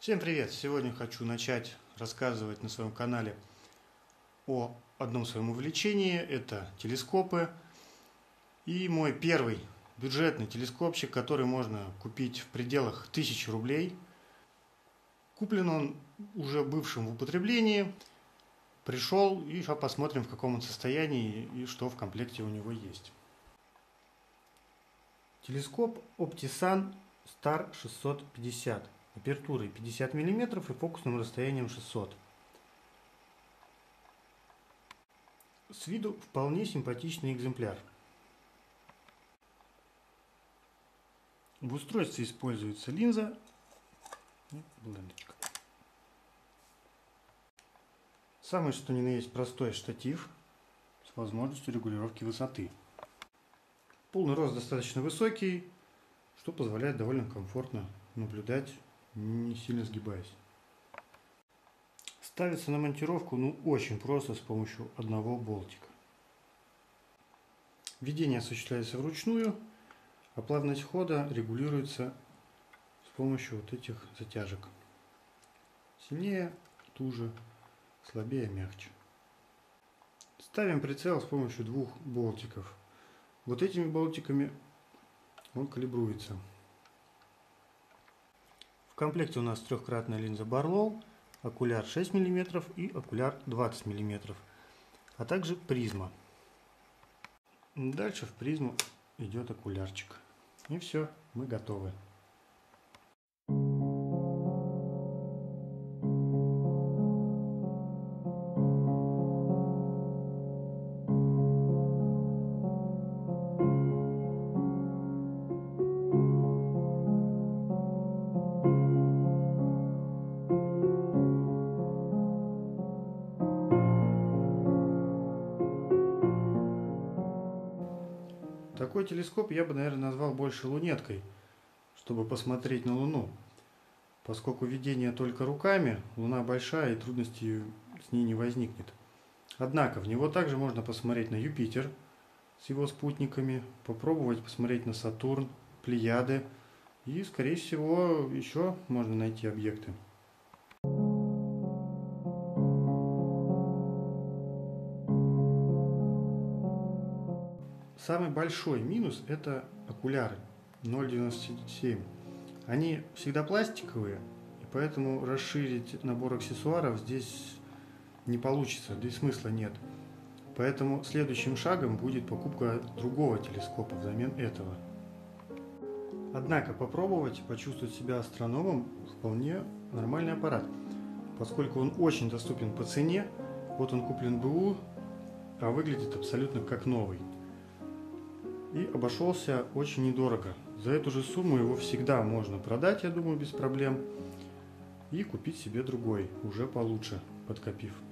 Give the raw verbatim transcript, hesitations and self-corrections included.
Всем привет! Сегодня хочу начать рассказывать на своем канале о одном своем увлечении. Это телескопы. И мой первый бюджетный телескопчик, который можно купить в пределах тысячи рублей. Куплен он уже бывшим в употреблении. Пришел, и сейчас посмотрим, в каком он состоянии и что в комплекте у него есть. Телескоп Optisan Star шестьсот пятьдесят. Апертурой пятьдесят миллиметров и фокусным расстоянием шестьсот. С виду вполне симпатичный экземпляр. В устройстве используется линза и блендочка. Самый что ни на есть простой штатив с возможностью регулировки высоты. Полный рост достаточно высокий, что позволяет довольно комфортно наблюдать, не сильно сгибаясь. Ставится на монтировку ну очень просто с помощью одного болтика. Введение осуществляется вручную, а плавность хода регулируется с помощью вот этих затяжек. Сильнее, туже, слабее, мягче. Ставим прицел с помощью двух болтиков. Вот этими болтиками он калибруется. В комплекте у нас трехкратная линза Barlow, окуляр шесть миллиметров и окуляр двадцать миллиметров, а также призма. Дальше в призму идет окулярчик. И все, мы готовы. Такой телескоп я бы, наверное, назвал больше лунеткой, чтобы посмотреть на Луну. Поскольку видение только руками, Луна большая и трудностей с ней не возникнет. Однако в него также можно посмотреть на Юпитер с его спутниками, попробовать посмотреть на Сатурн, Плеяды и, скорее всего, еще можно найти объекты. Самый большой минус – это окуляры ноль девяносто семь. Они всегда пластиковые, и поэтому расширить набор аксессуаров здесь не получится, да и смысла нет. Поэтому следующим шагом будет покупка другого телескопа взамен этого. Однако попробовать почувствовать себя астрономом вполне нормальный аппарат, поскольку он очень доступен по цене. Вот он куплен БУ, а выглядит абсолютно как новый. И обошелся очень недорого. За эту же сумму его всегда можно продать, я думаю, без проблем. И купить себе другой, уже получше, подкопив.